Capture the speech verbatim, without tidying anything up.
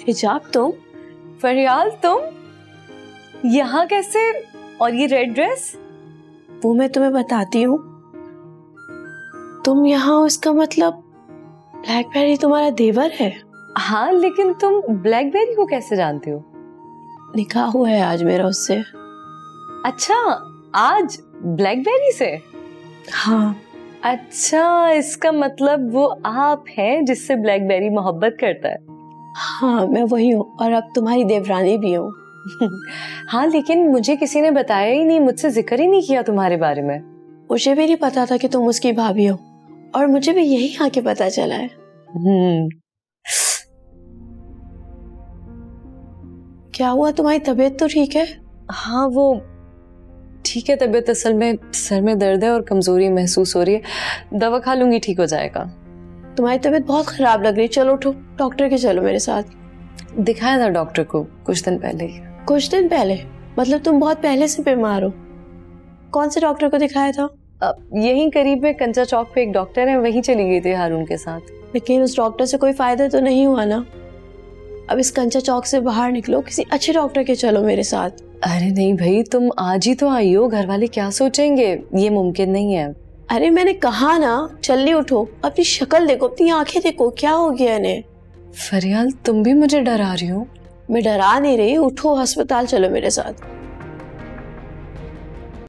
हिजाब तुम? फरियाल तुम यहाँ कैसे? और ये रेड ड्रेस? वो मैं तुम्हें बताती हूँ। तुम यहाँ हो इसका मतलब ब्लैकबेरी तुम्हारा देवर है? हाँ, लेकिन तुम ब्लैकबेरी को कैसे जानती हो? निकाह हुआ है आज मेरा उससे। अच्छा, आज ब्लैकबेरी से? हाँ। अच्छा, इसका मतलब वो आप हैं जिससे ब्लैकबेरी मोहब्बत करता है? हाँ, मैं वही हूँ और अब तुम्हारी देवरानी भी हूँ। हाँ, लेकिन मुझे किसी ने बताया ही नहीं, मुझसे जिक्र ही नहीं किया तुम्हारे बारे में। मुझे भी नहीं पता था कि तुम उसकी भाभी हो और मुझे भी यही आके पता चला है। हम्म। क्या हुआ, तुम्हारी तबीयत तो ठीक है? हाँ, वो ठीक है तबीयत, असल में सर में दर्द है और कमजोरी महसूस हो रही है। दवा खा लूंगी, ठीक हो जाएगा। तुम्हारी तबीयत बहुत खराब लग रही है, चलो उठो डॉक्टर के चलो मेरे साथ। दिखाया था डॉक्टर को कुछ दिन पहले ही। कुछ दिन पहले? मतलब तुम बहुत पहले से बीमार हो? कौन से डॉक्टर को दिखाया था? यहीं करीब में कंचा चौक पे एक डॉक्टर है, वहीं चली गई थी हारून के साथ। लेकिन उस डॉक्टर से कोई फायदा तो नहीं हुआ ना? अब इस कंचा चौक से बाहर निकलो, किसी अच्छे डॉक्टर के चलो मेरे साथ। अरे नहीं भाई, तुम आज ही तो आई हो, घर वाले क्या सोचेंगे? ये मुमकिन नहीं है। अरे मैंने कहा ना, जल्दी उठो, अपनी शक्ल देखो, अपनी आंखें देखो, क्या हो गया इन्हें? फरियाल, तुम भी मुझे डरा रही हो। मैं डरा नहीं रही, उठो अस्पताल चलो मेरे साथ।